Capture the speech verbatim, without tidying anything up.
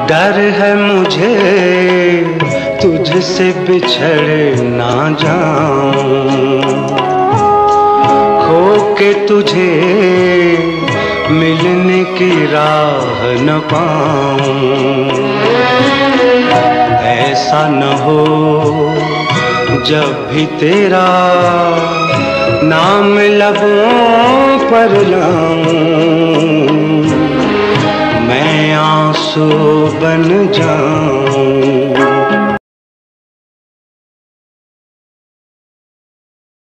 डर है मुझे तुझसे बिछड़ ना जाऊं, खो के तुझे मिलने की राह न पाऊं। ऐसा न हो जब भी तेरा नाम लबों पर लाऊं, मैं आंसू बन जाऊं।